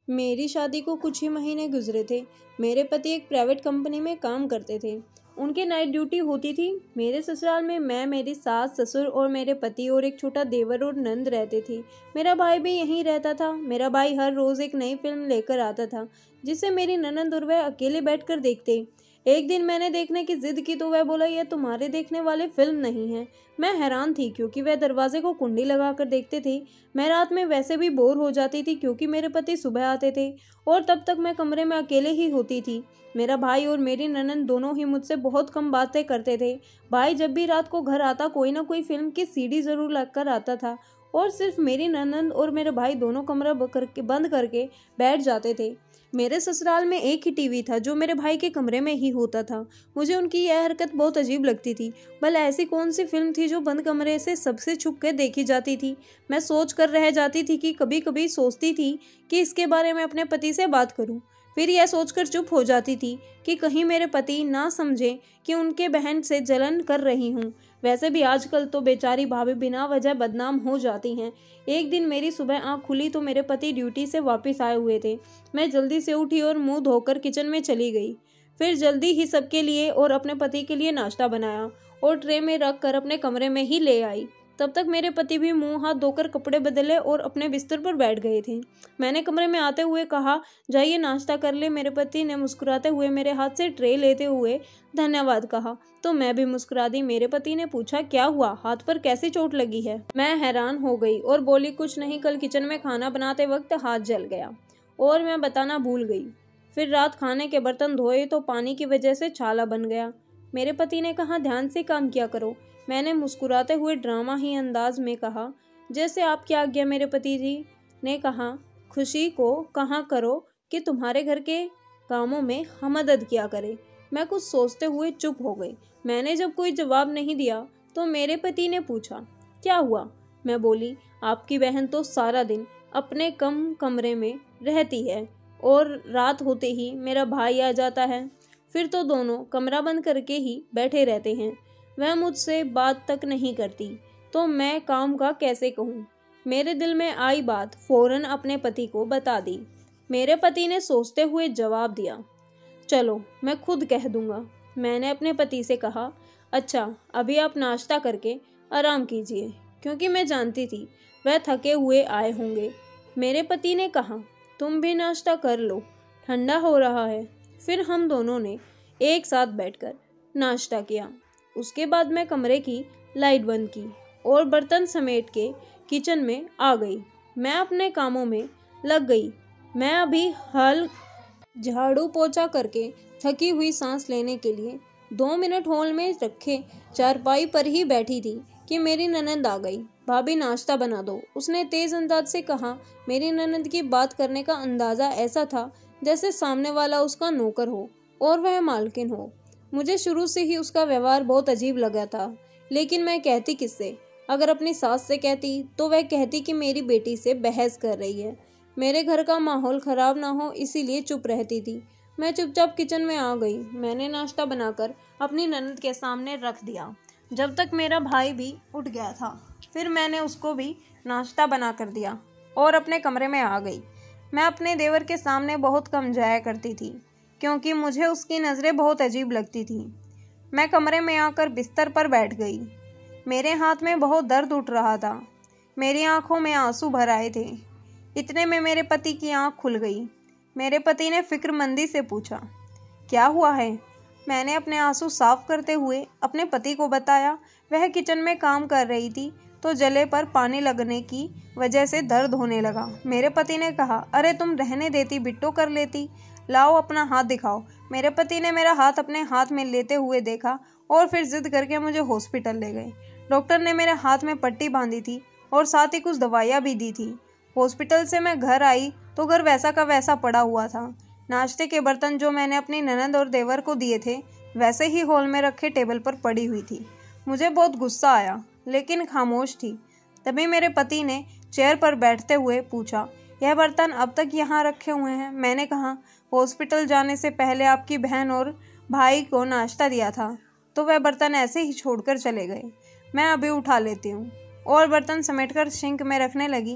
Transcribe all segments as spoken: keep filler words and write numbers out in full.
मेरी शादी को कुछ ही महीने गुजरे थे। मेरे पति एक प्राइवेट कंपनी में काम करते थे। उनके नाइट ड्यूटी होती थी। मेरे ससुराल में मैं, मेरी सास, ससुर और मेरे पति और एक छोटा देवर और नंद रहते थे। मेरा भाई भी यहीं रहता था। मेरा भाई हर रोज़ एक नई फिल्म लेकर आता था, जिसे मेरी ननद और वह अकेले बैठकर देखते। एक दिन मैंने देखने की जिद की तो वह बोला, यह तुम्हारे देखने वाली फिल्म नहीं है। मैं हैरान थी क्योंकि वह दरवाजे को कुंडी लगाकर देखते थे। मैं रात में वैसे भी बोर हो जाती थी क्योंकि मेरे पति सुबह आते थे और तब तक मैं कमरे में अकेले ही होती थी। मेरा भाई और मेरी ननद दोनों ही मुझसे बहुत कम बातें करते थे। भाई जब भी रात को घर आता कोई ना कोई फिल्म की सीडी जरूर लगकर आता था और सिर्फ मेरी ननद और मेरे भाई दोनों कमरा करके बंद करके बैठ जाते थे। मेरे ससुराल में एक ही टीवी था जो मेरे भाई के कमरे में ही होता था। मुझे उनकी यह हरकत बहुत अजीब लगती थी। भला ऐसी कौन सी फिल्म थी जो बंद कमरे से सबसे छुप कर देखी जाती थी? मैं सोच कर रह जाती थी कि कभी कभी सोचती थी कि इसके बारे में अपने पति से बात करूं। फिर यह सोचकर चुप हो जाती थी कि कहीं मेरे पति ना समझे कि उनके बहन से जलन कर रही हूँ। वैसे भी आजकल तो बेचारी भाभी बिना वजह बदनाम हो जाती हैं। एक दिन मेरी सुबह आंख खुली तो मेरे पति ड्यूटी से वापस आए हुए थे। मैं जल्दी से उठी और मुंह धोकर किचन में चली गई। फिर जल्दी ही सबके लिए और अपने पति के लिए नाश्ता बनाया और ट्रे में रख कर अपने कमरे में ही ले आई। तब तक मेरे पति भी मुंह हाथ धोकर कपड़े बदले और अपने बिस्तर पर बैठ गए थे। मैंने कमरे में आते हुए कहा, जाइए नाश्ता कर ले। मेरे पति ने मुस्कुराते हुए मेरे हाथ से ट्रे लेते हुए धन्यवाद कहा तो मैं भी मुस्कुरा दी। मेरे पति ने पूछा, क्या हुआ, हाथ पर कैसी चोट लगी है? मैं हैरान हो गई और बोली, कुछ नहीं, कल किचन में खाना बनाते वक्त हाथ जल गया और मैं बताना भूल गई। फिर रात खाने के बर्तन धोए तो पानी की वजह से छाला बन गया। मेरे पति ने कहा, ध्यान से काम किया करो। मैंने मुस्कुराते हुए ड्रामा ही अंदाज में कहा, जैसे आपकी आज्ञा। मेरे पति जी ने कहा, खुशी को कहा करो कि तुम्हारे घर के कामों में हम मदद किया करें। मैं कुछ सोचते हुए चुप हो गई। मैंने जब कोई जवाब नहीं दिया तो मेरे पति ने पूछा, क्या हुआ? मैं बोली, आपकी बहन तो सारा दिन अपने कम कमरे में रहती है और रात होते ही मेरा भाई आ जाता है। फिर तो दोनों कमरा बंद करके ही बैठे रहते हैं। वह मुझसे बात तक नहीं करती तो मैं काम का कैसे कहूँ? मेरे दिल में आई बात फौरन अपने पति को बता दी। मेरे पति ने सोचते हुए जवाब दिया, चलो मैं खुद कह दूंगा। मैंने अपने पति से कहा, अच्छा अभी आप नाश्ता करके आराम कीजिए, क्योंकि मैं जानती थी वह थके हुए आए होंगे। मेरे पति ने कहा, तुम भी नाश्ता कर लो, ठंडा हो रहा है। फिर हम दोनों ने एक साथ बैठकर नाश्ता किया। उसके बाद मैं कमरे की लाइट बंद की और बर्तन समेट के किचन में आ गई। मैं अपने कामों में लग गई। मैं अभी हाल झाड़ू पोछा करके थकी हुई सांस लेने के लिए दो मिनट हॉल में रखे चारपाई पर ही बैठी थी कि मेरी ननद आ गई। भाभी नाश्ता बना दो, उसने तेज अंदाज से कहा। मेरी ननद की बात करने का अंदाजा ऐसा था जैसे सामने वाला उसका नौकर हो और वह मालकिन हो। मुझे शुरू से ही उसका व्यवहार बहुत अजीब लगा था, लेकिन मैं कहती किससे? अगर अपनी सास से कहती तो वह कहती कि मेरी बेटी से बहस कर रही है। मेरे घर का माहौल खराब ना हो इसीलिए चुप रहती थी। मैं चुपचाप किचन में आ गई। मैंने नाश्ता बनाकर अपनी ननद के सामने रख दिया जब तक मेरा भाई भी उठ गया था। फिर मैंने उसको भी नाश्ता बना कर दिया और अपने कमरे में आ गई। मैं अपने देवर के सामने बहुत कम जाया करती थी क्योंकि मुझे उसकी नज़रें बहुत अजीब लगती थी। मैं कमरे में आकर बिस्तर पर बैठ गई। मेरे हाथ में बहुत दर्द उठ रहा था। मेरी आंखों में आंसू भर आए थे। इतने में मेरे पति की आंख खुल गई। मेरे पति ने फिक्रमंदी से पूछा, क्या हुआ है? मैंने अपने आंसू साफ करते हुए अपने पति को बताया। वह किचन में काम कर रही थी तो जले पर पानी लगने की वजह से दर्द होने लगा। मेरे पति ने कहा, अरे तुम रहने देती, बिट्टो कर लेती। लाओ अपना हाथ दिखाओ। मेरे पति ने मेरा हाथ अपने हाथ में लेते हुए देखा और फिर जिद करके मुझे हॉस्पिटल ले गए। डॉक्टर ने मेरे हाथ में पट्टी बांधी थी और साथ ही कुछ दवाइयाँ भी दी थी। हॉस्पिटल से मैं घर आई तो घर वैसा का वैसा पड़ा हुआ था। नाश्ते के बर्तन जो मैंने अपनी ननद और देवर को दिए थे वैसे ही हॉल में रखे टेबल पर पड़ी हुई थी। मुझे बहुत गुस्सा आया लेकिन खामोश थी। तभी मेरे पति ने चेयर पर बैठते हुए पूछा, यह बर्तन अब तक यहाँ रखे हुए हैं? मैंने कहा, हॉस्पिटल जाने से पहले आपकी बहन और भाई को नाश्ता दिया था तो वह बर्तन ऐसे ही छोड़कर चले गए। मैं अभी उठा लेती हूँ। और बर्तन समेटकर सिंक में रखने लगी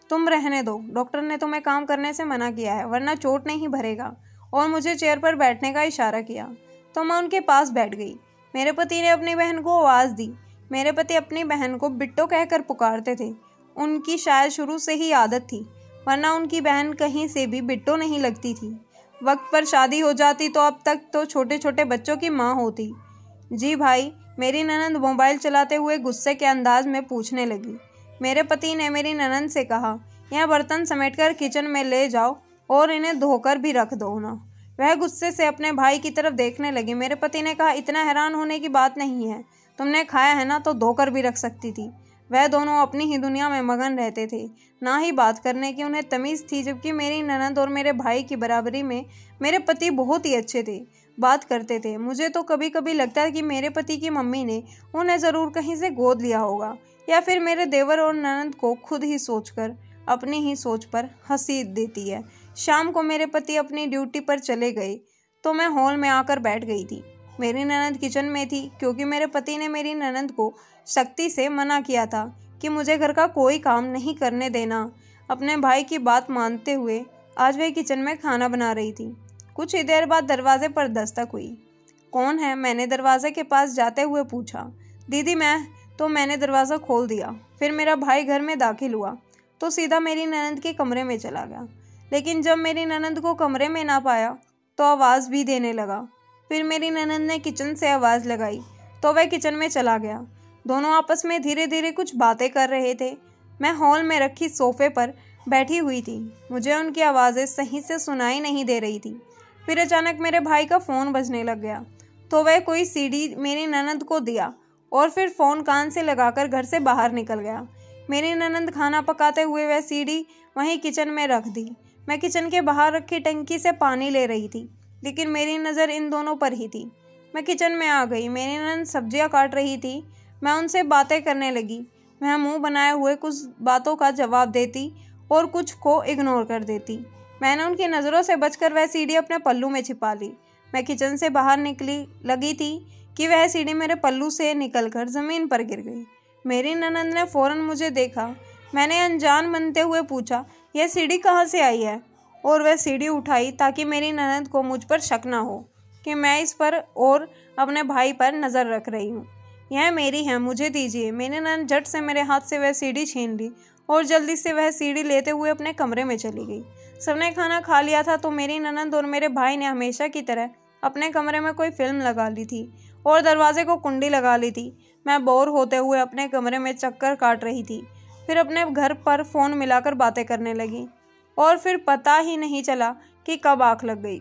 तुम रहने दो, डॉक्टर ने तुम्हें काम करने से मना किया है, वरना चोट नहीं भरेगा। और मुझे चेयर पर बैठने का इशारा किया तो मैं उनके पास बैठ गई। मेरे पति ने अपनी बहन को आवाज़ दी। मेरे पति अपनी बहन को बिट्टो कहकर पुकारते थे। उनकी शायद शुरू से ही आदत थी, वरना उनकी बहन कहीं से भी बिट्टो नहीं लगती थी। वक्त पर शादी हो जाती तो अब तक तो छोटे छोटे बच्चों की माँ होती। जी भाई, मेरी ननंद मोबाइल चलाते हुए गुस्से के अंदाज में पूछने लगी। मेरे पति ने मेरी ननंद से कहा, यह बर्तन समेटकर किचन में ले जाओ और इन्हें धोकर भी रख दो ना। वह गुस्से से अपने भाई की तरफ देखने लगी। मेरे पति ने कहा, इतना हैरान होने की बात नहीं है, तुमने खाया है ना तो धोकर भी रख सकती थी। वह दोनों अपनी ही दुनिया में मगन रहते थे, ना ही बात करने की उन्हें तमीज़ थी, जबकि मेरी ननंद और मेरे भाई की बराबरी में मेरे पति बहुत ही अच्छे थे, बात करते थे। मुझे तो कभी कभी लगता है कि मेरे पति की मम्मी ने उन्हें ज़रूर कहीं से गोद लिया होगा, या फिर मेरे देवर और ननंद को खुद ही सोचकर अपनी ही सोच पर हंसी देती है। शाम को मेरे पति अपनी ड्यूटी पर चले गए तो मैं हॉल में आकर बैठ गई थी। मेरी ननंद किचन में थी, क्योंकि मेरे पति ने मेरी ननंद को सख्ती से मना किया था कि मुझे घर का कोई काम नहीं करने देना। अपने भाई की बात मानते हुए आज वह किचन में खाना बना रही थी। कुछ ही देर बाद दरवाजे पर दस्तक हुई। कौन है? मैंने दरवाजे के पास जाते हुए पूछा। दीदी मैं। तो मैंने दरवाज़ा खोल दिया। फिर मेरा भाई घर में दाखिल हुआ तो सीधा मेरी ननंद के कमरे में चला गया। लेकिन जब मेरी ननंद को कमरे में ना पाया तो आवाज़ भी देने लगा। फिर मेरी ननंद ने किचन से आवाज़ लगाई तो वह किचन में चला गया। दोनों आपस में धीरे धीरे कुछ बातें कर रहे थे। मैं हॉल में रखी सोफे पर बैठी हुई थी। मुझे उनकी आवाज़ें सही से सुनाई नहीं दे रही थी। फिर अचानक मेरे भाई का फ़ोन बजने लग गया तो वह कोई सीडी मेरी ननंद को दिया और फिर फ़ोन कान से लगाकर घर से बाहर निकल गया। मेरी ननंद खाना पकाते हुए वह सीडी वहीं किचन में रख दी। मैं किचन के बाहर रखी टंकी से पानी ले रही थी, लेकिन मेरी नज़र इन दोनों पर ही थी। मैं किचन में आ गई। मेरी ननंद सब्जियां काट रही थी। मैं उनसे बातें करने लगी। मैं मुंह बनाए हुए कुछ बातों का जवाब देती और कुछ को इग्नोर कर देती। मैंने उनकी नज़रों से बचकर वह सीढ़ी अपने पल्लू में छिपा ली। मैं किचन से बाहर निकली लगी थी कि वह सीढ़ी मेरे पल्लू से निकलकर ज़मीन पर गिर गई। मेरी ननंद ने फ़ौरन मुझे देखा। मैंने अनजान बनते हुए पूछा, यह सीढ़ी कहाँ से आई है? और वह सीढ़ी उठाई ताकि मेरी ननंद को मुझ पर शक ना हो कि मैं इस पर और अपने भाई पर नज़र रख रही हूँ। यह मेरी है, मुझे दीजिए। मेरी ननंद झट से मेरे हाथ से वह सीढ़ी छीन ली और जल्दी से वह सीढ़ी लेते हुए अपने कमरे में चली गई। सबने खाना खा लिया था तो मेरी ननंद और मेरे भाई ने हमेशा की तरह अपने कमरे में कोई फिल्म लगा ली थी और दरवाजे को कुंडी लगा ली थी। मैं बोर होते हुए अपने कमरे में चक्कर काट रही थी। फिर अपने घर पर फ़ोन मिलाकर बातें करने लगी और फिर पता ही नहीं चला कि कब आँख लग गई।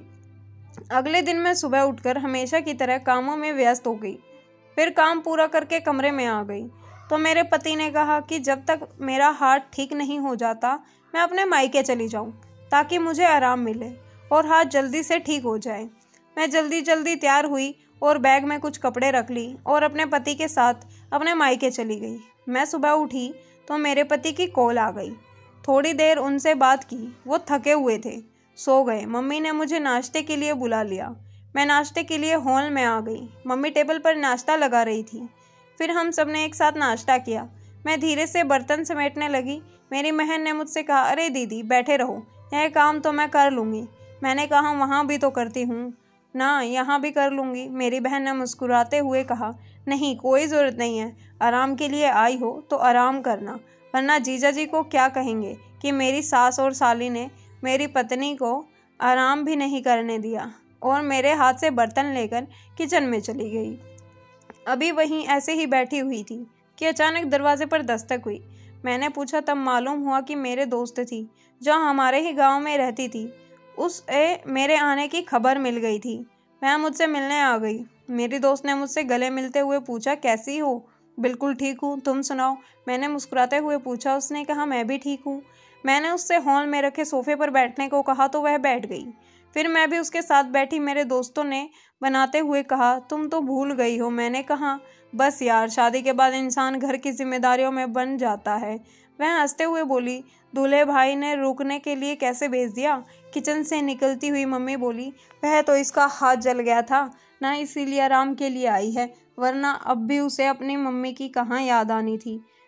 अगले दिन मैं सुबह उठकर हमेशा की तरह कामों में व्यस्त हो गई। फिर काम पूरा करके कमरे में आ गई तो मेरे पति ने कहा कि जब तक मेरा हाथ ठीक नहीं हो जाता मैं अपने मायके चली जाऊं, ताकि मुझे आराम मिले और हाथ जल्दी से ठीक हो जाए। मैं जल्दी जल्दी तैयार हुई और बैग में कुछ कपड़े रख ली और अपने पति के साथ अपने मायके चली गई। मैं सुबह उठी तो मेरे पति की कॉल आ गई। थोड़ी देर उनसे बात की। वो थके हुए थे, सो गए। मम्मी ने मुझे नाश्ते के लिए बुला लिया। मैं नाश्ते के लिए हॉल में आ गई। मम्मी टेबल पर नाश्ता लगा रही थी। फिर हम सब ने एक साथ नाश्ता किया। मैं धीरे से बर्तन समेटने लगी। मेरी बहन ने मुझसे कहा, अरे दीदी बैठे रहो, यह काम तो मैं कर लूँगी। मैंने कहा, वहाँ भी तो करती हूँ ना, यहाँ भी कर लूँगी। मेरी बहन ने मुस्कुराते हुए कहा, नहीं कोई ज़रूरत नहीं है, आराम के लिए आई हो तो आराम करना, वरना जीजा जी को क्या कहेंगे कि मेरी सास और साली ने मेरी पत्नी को आराम भी नहीं करने दिया। और मेरे हाथ से बर्तन लेकर किचन में चली गई। अभी वहीं ऐसे ही बैठी हुई थी कि अचानक दरवाजे पर दस्तक हुई। मैंने पूछा तब मालूम हुआ कि मेरे दोस्त थी जो हमारे ही गांव में रहती थी। उसे मेरे आने की खबर मिल गई थी। वह मुझसे मिलने आ गई। मेरी दोस्त ने मुझसे गले मिलते हुए पूछा, कैसी हो? बिल्कुल ठीक हूँ, तुम सुनाओ? मैंने मुस्कुराते हुए पूछा। उसने कहा, मैं भी ठीक हूँ। मैंने उससे हॉल में रखे सोफे पर बैठने को कहा तो वह बैठ गई। फिर मैं भी उसके साथ बैठी। मेरे दोस्तों ने बनाते हुए कहा, तुम तो भूल गई हो। मैंने कहा, बस यार, शादी के बाद इंसान घर की जिम्मेदारियों में बन जाता है। वह हंसते हुए बोली, दूल्हे भाई ने रुकने के लिए कैसे भेज दिया? किचन से निकलती हुई मम्मी बोली, वह तो इसका हाथ जल गया था ना, इसीलिए आराम के लिए आई है, वरना अब भी उसे अपनी मम्मी की कहाँ याद आनी थी।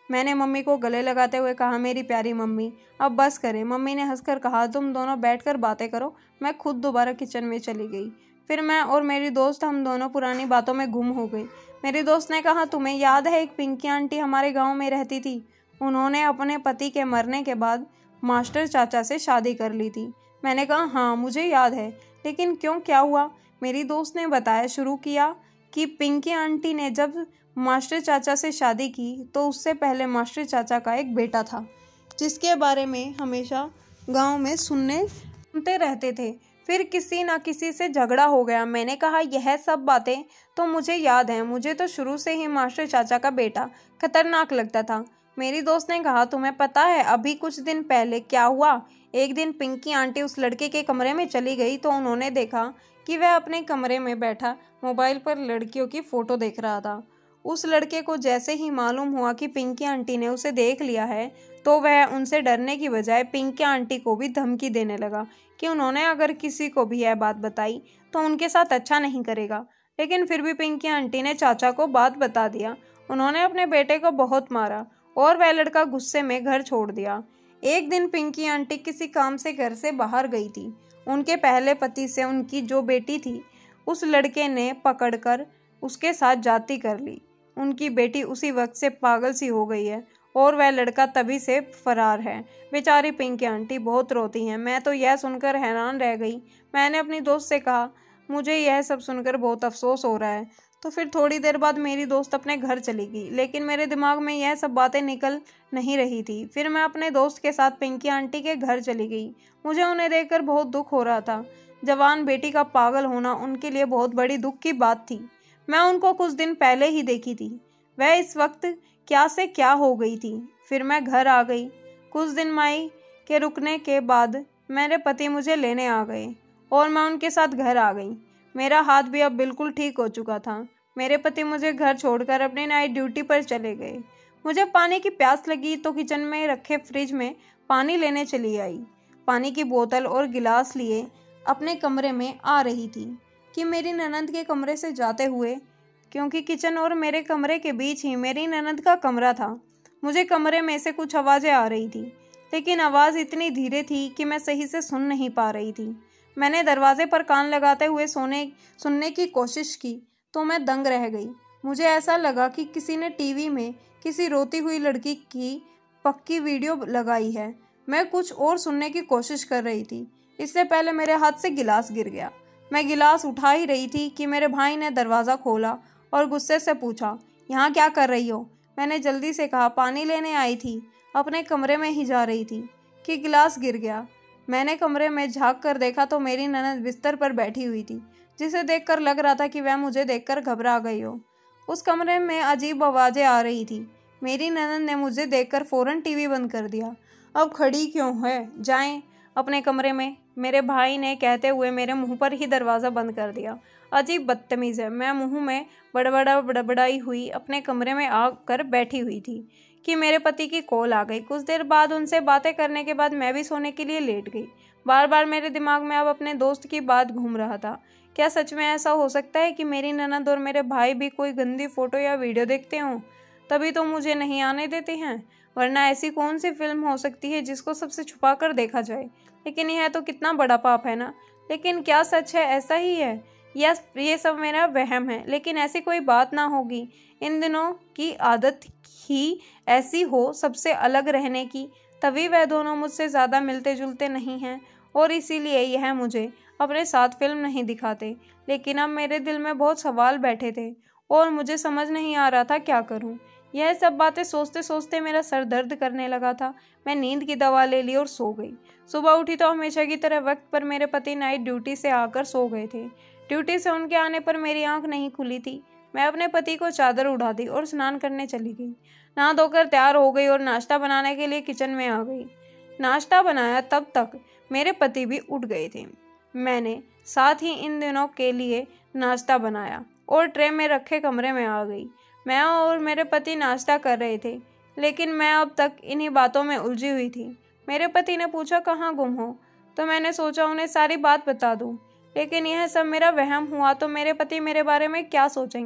मैंने मम्मी को गले लगाते हुए कहा, मेरी प्यारी मम्मी अब बस करें। मम्मी ने हंसकर कहा, तुम दोनों बैठकर बातें करो। मैं खुद दोबारा किचन में चली गई। फिर मैं और मेरी दोस्त हम दोनों पुरानी बातों में गुम हो गई। मेरी दोस्त ने कहा, तुम्हें याद है एक पिंकी आंटी हमारे गांव में रहती थी? उन्होंने अपने पति के मरने के बाद मास्टर चाचा से शादी कर ली थी। मैंने कहा, हाँ मुझे याद है, लेकिन क्यों, क्या हुआ? मेरी दोस्त ने बताया शुरू किया कि पिंकी आंटी ने जब मास्टर चाचा से शादी की तो उससे पहले मास्टर चाचा का एक बेटा था, जिसके बारे में हमेशा गांव में सुनने सुनते रहते थे। फिर किसी ना किसी से झगड़ा हो गया। मैंने कहा, यह सब बातें तो मुझे याद हैं, मुझे तो शुरू से ही मास्टर चाचा का बेटा खतरनाक लगता था। मेरी दोस्त ने कहा, तुम्हें पता है अभी कुछ दिन पहले क्या हुआ? एक दिन पिंकी आंटी उस लड़के के कमरे में चली गई तो उन्होंने देखा कि वह अपने कमरे में बैठा मोबाइल पर लड़कियों की फ़ोटो देख रहा था। उस लड़के को जैसे ही मालूम हुआ कि पिंकी आंटी ने उसे देख लिया है तो वह उनसे डरने की बजाय पिंकी आंटी को भी धमकी देने लगा कि उन्होंने अगर किसी को भी यह बात बताई तो उनके साथ अच्छा नहीं करेगा। लेकिन फिर भी पिंकी आंटी ने चाचा को बात बता दिया। उन्होंने अपने बेटे को बहुत मारा और वह लड़का गुस्से में घर छोड़ दिया। एक दिन पिंकी आंटी किसी काम से घर से बाहर गई थी। उनके पहले पति से उनकी जो बेटी थी उस लड़के ने पकड़कर उसके साथ जाति कर ली। उनकी बेटी उसी वक्त से पागल सी हो गई है और वह लड़का तभी से फरार है। बेचारी पिंकी आंटी बहुत रोती हैं। मैं तो यह सुनकर हैरान रह गई। मैंने अपनी दोस्त से कहा, मुझे यह सब सुनकर बहुत अफसोस हो रहा है। तो फिर थोड़ी देर बाद मेरी दोस्त अपने घर चली गई, लेकिन मेरे दिमाग में यह सब बातें निकल नहीं रही थी। फिर मैं अपने दोस्त के साथ पिंकी आंटी के घर चली गई। मुझे उन्हें देखकर बहुत दुख हो रहा था। जवान बेटी का पागल होना उनके लिए बहुत बड़ी दुख की बात थी। मैं उनको कुछ दिन पहले ही देखी थी। वह इस वक्त क्या से क्या हो गई थी। फिर मैं घर आ गई। कुछ दिन माई के रुकने के बाद मेरे पति मुझे लेने आ गए और मैं उनके साथ घर आ गई। मेरा हाथ भी अब बिल्कुल ठीक हो चुका था। मेरे पति मुझे घर छोड़कर अपनी नाइट ड्यूटी पर चले गए। मुझे पानी की प्यास लगी तो किचन में रखे फ्रिज में पानी लेने चली आई। पानी की बोतल और गिलास लिए अपने कमरे में आ रही थी कि मेरी ननद के कमरे से जाते हुए, क्योंकि किचन और मेरे कमरे के बीच ही मेरी ननद का कमरा था, मुझे कमरे में से कुछ आवाज़ें आ रही थी, लेकिन आवाज़ इतनी धीरे थी कि मैं सही से सुन नहीं पा रही थी। मैंने दरवाजे पर कान लगाते हुए सोने सुनने की कोशिश की तो मैं दंग रह गई। मुझे ऐसा लगा कि किसी ने टीवी में किसी रोती हुई लड़की की पक्की वीडियो लगाई है। मैं कुछ और सुनने की कोशिश कर रही थी। इससे पहले मेरे हाथ से गिलास गिर गया। मैं गिलास उठा ही रही थी कि मेरे भाई ने दरवाज़ा खोला और गुस्से से पूछा, यहाँ क्या कर रही हो? मैंने जल्दी से कहा, पानी लेने आई थी, अपने कमरे में ही जा रही थी कि गिलास गिर गया। मैंने कमरे में झांक कर देखा तो मेरी ननद बिस्तर पर बैठी हुई थी, जिसे देखकर लग रहा था कि वह मुझे देखकर घबरा गई हो। उस कमरे में अजीब आवाज़ें आ रही थी। मेरी ननद ने मुझे देखकर फौरन टीवी बंद कर दिया। अब खड़ी क्यों है, जाएं अपने कमरे में, मेरे भाई ने कहते हुए मेरे मुंह पर ही दरवाज़ा बंद कर दिया। अजीब बदतमीज़ है। मैं मुंह में बड़बड़ा बड़बड़ाई हुई अपने कमरे में आकर बैठी हुई थी कि मेरे पति की कॉल आ गई। कुछ देर बाद उनसे बातें करने के बाद मैं भी सोने के लिए लेट गई। बार बार मेरे दिमाग में अब अपने दोस्त की बात घूम रहा था। क्या सच में ऐसा हो सकता है कि मेरी ननद और मेरे भाई भी कोई गंदी फ़ोटो या वीडियो देखते हों, तभी तो मुझे नहीं आने देते हैं? वरना ऐसी कौन सी फिल्म हो सकती है जिसको सबसे छुपा कर देखा जाए? लेकिन यह तो कितना बड़ा पाप है ना। लेकिन क्या सच है ऐसा ही है या ये सब मेरा वहम है? लेकिन ऐसी कोई बात ना होगी। इन दिनों की आदत ही ऐसी हो सबसे अलग रहने की, तभी वह दोनों मुझसे ज़्यादा मिलते जुलते नहीं हैं और इसीलिए यह मुझे अपने साथ फिल्म नहीं दिखाते। लेकिन अब मेरे दिल में बहुत सवाल बैठे थे और मुझे समझ नहीं आ रहा था क्या करूं। यह सब बातें सोचते सोचते मेरा सर दर्द करने लगा था। मैं नींद की दवा ले ली और सो गई। सुबह उठी तो हमेशा की तरह वक्त पर मेरे पति नाइट ड्यूटी से आकर सो गए थे। ड्यूटी से उनके आने पर मेरी आंख नहीं खुली थी। मैं अपने पति को चादर उड़ा दी और स्नान करने चली गई। नहा धोकर तैयार हो गई और नाश्ता बनाने के लिए किचन में आ गई। नाश्ता बनाया तब तक मेरे पति भी उठ गए थे। मैंने साथ ही इन दिनों के लिए नाश्ता बनाया और ट्रे में रखे कमरे में आ गई। मैं और मेरे पति नाश्ता कर रहे थे, लेकिन मैं अब तक इन्हीं बातों में उलझी हुई थी। मेरे पति ने पूछा, कहाँ गुम हो? तो मैंने सोचा उन्हें सारी बात बता दूं, लेकिन यह सब मेरा वहम हुआ तो मेरे पति मेरे बारे में क्या सोचेंगे।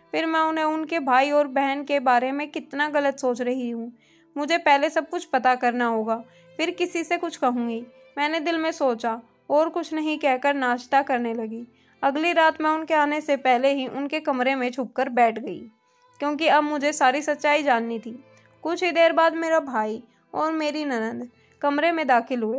फिर मैं उन्हें उनके भाई और बहन के बारे में कितना गलत सोच रही हूँ। मुझे पहले सब कुछ पता करना होगा, फिर किसी से कुछ कहूँगी, मैंने दिल में सोचा और कुछ नहीं कहकर नाश्ता करने लगी। अगली रात मैं उनके आने से पहले ही उनके कमरे में छुपकर बैठ गई, क्योंकि अब मुझे सारी सच्चाई जाननी थी। कुछ ही देर बाद मेरा भाई और मेरी ननद कमरे में दाखिल हुए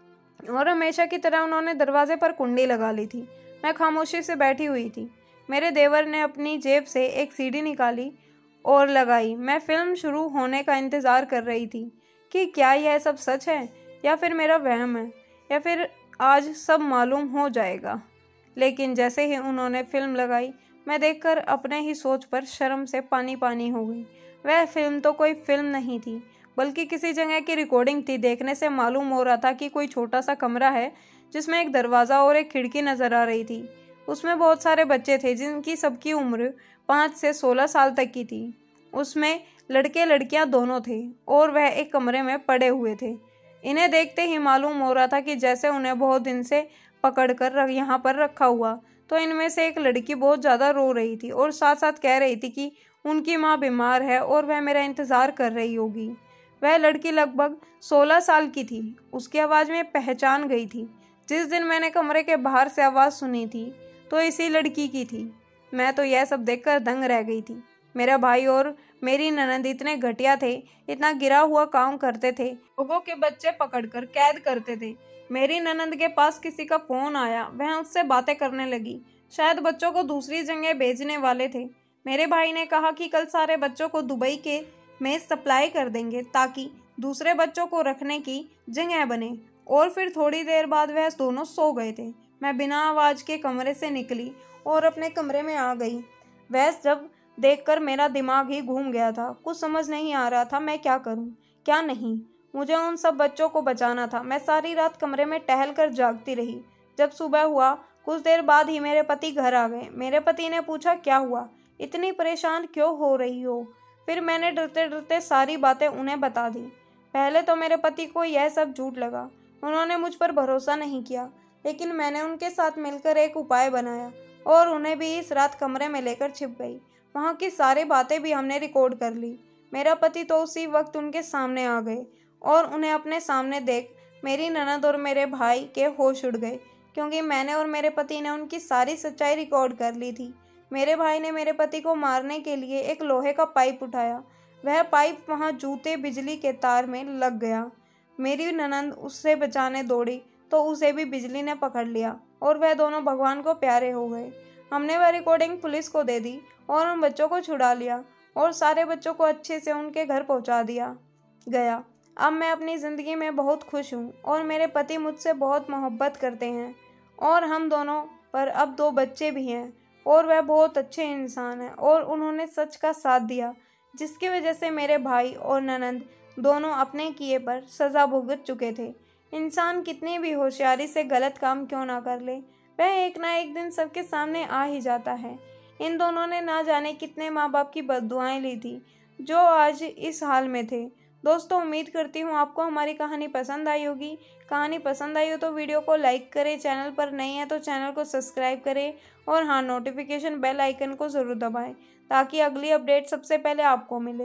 और हमेशा की तरह उन्होंने दरवाजे पर कुंडी लगा ली थी। मैं खामोशी से बैठी हुई थी। मेरे देवर ने अपनी जेब से एक सीडी निकाली और लगाई। मैं फिल्म शुरू होने का इंतज़ार कर रही थी कि क्या यह सब सच है या फिर मेरा वहम है, या फिर आज सब मालूम हो जाएगा। लेकिन जैसे ही उन्होंने फिल्म लगाई, मैं देखकर अपने ही सोच पर शर्म से पानी पानी हो गई। वह फिल्म तो कोई फिल्म नहीं थी, बल्कि किसी जगह की रिकॉर्डिंग थी। देखने से मालूम हो रहा था कि कोई छोटा सा कमरा है जिसमें एक दरवाज़ा और एक खिड़की नज़र आ रही थी। उसमें बहुत सारे बच्चे थे जिनकी सबकी उम्र पाँच से सोलह साल तक की थी। उसमें लड़के लड़कियां दोनों थे और वह एक कमरे में पड़े हुए थे। इन्हें देखते ही मालूम हो रहा था कि जैसे उन्हें बहुत दिन से पकड़कर यहाँ पर रखा हुआ। तो इनमें से एक लड़की बहुत ज़्यादा रो रही थी और साथ साथ कह रही थी कि उनकी माँ बीमार है और वह मेरा इंतज़ार कर रही होगी। वह लड़की लगभग सोलह साल की थी। उसकी आवाज़ में पहचान गई थी। जिस दिन मैंने कमरे के बाहर से आवाज़ सुनी थी तो इसी लड़की की थी। मैं तो यह सब देखकर दंग रह गई थी। मेरा भाई और मेरी ननद इतने घटिया थे, इतना गिरा हुआ काम करते थे, लोगों के बच्चे पकड़कर कैद करते थे। मेरी ननद के पास किसी का फ़ोन आया, वह उससे बातें करने लगी। शायद बच्चों को दूसरी जगह भेजने वाले थे। मेरे भाई ने कहा कि कल सारे बच्चों को दुबई के में सप्लाई कर देंगे ताकि दूसरे बच्चों को रखने की जगह बने। और फिर थोड़ी देर बाद वह दोनों सो गए थे। मैं बिना आवाज़ के कमरे से निकली और अपने कमरे में आ गई। वह जब देखकर मेरा दिमाग ही घूम गया था। कुछ समझ नहीं आ रहा था मैं क्या करूं, क्या नहीं। मुझे उन सब बच्चों को बचाना था। मैं सारी रात कमरे में टहल कर जागती रही। जब सुबह हुआ, कुछ देर बाद ही मेरे पति घर आ गए। मेरे पति ने पूछा, क्या हुआ, इतनी परेशान क्यों हो रही हो? फिर मैंने डरते डरते सारी बातें उन्हें बता दी। पहले तो मेरे पति को यह सब झूठ लगा। उन्होंने मुझ पर भरोसा नहीं किया, लेकिन मैंने उनके साथ मिलकर एक उपाय बनाया और उन्हें भी इस रात कमरे में लेकर छिप गई। वहाँ की सारी बातें भी हमने रिकॉर्ड कर ली। मेरा पति तो उसी वक्त उनके सामने आ गए और उन्हें अपने सामने देख मेरी ननद और मेरे भाई के होश उड़ गए, क्योंकि मैंने और मेरे पति ने उनकी सारी सच्चाई रिकॉर्ड कर ली थी। मेरे भाई ने मेरे पति को मारने के लिए एक लोहे का पाइप उठाया। वह पाइप वहाँ जूते बिजली के तार में लग गया। मेरी ननद उससे बचाने दौड़ी तो उसे भी बिजली ने पकड़ लिया और वह दोनों भगवान को प्यारे हो गए। हमने वह रिकॉर्डिंग पुलिस को दे दी और उन बच्चों को छुड़ा लिया और सारे बच्चों को अच्छे से उनके घर पहुंचा दिया गया। अब मैं अपनी ज़िंदगी में बहुत खुश हूँ और मेरे पति मुझसे बहुत मोहब्बत करते हैं और हम दोनों पर अब दो बच्चे भी हैं और वह बहुत अच्छे इंसान हैं और उन्होंने सच का साथ दिया, जिसकी वजह से मेरे भाई और ननद दोनों अपने किए पर सज़ा भुगत चुके थे। इंसान कितनी भी होशियारी से गलत काम क्यों ना कर ले, वह एक ना एक दिन सबके सामने आ ही जाता है। इन दोनों ने ना जाने कितने माँ बाप की बद्दुआएं ली थी, जो आज इस हाल में थे। दोस्तों, उम्मीद करती हूँ आपको हमारी कहानी पसंद आई होगी। कहानी पसंद आई हो तो वीडियो को लाइक करें, चैनल पर नए हैं तो चैनल को सब्सक्राइब करें और हाँ, नोटिफिकेशन बेल आइकन को ज़रूर दबाएं ताकि अगली अपडेट सबसे पहले आपको मिले।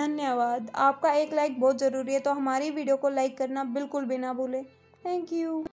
धन्यवाद। आपका एक लाइक बहुत ज़रूरी है, तो हमारी वीडियो को लाइक करना बिल्कुल भी ना भूलें। Thank you.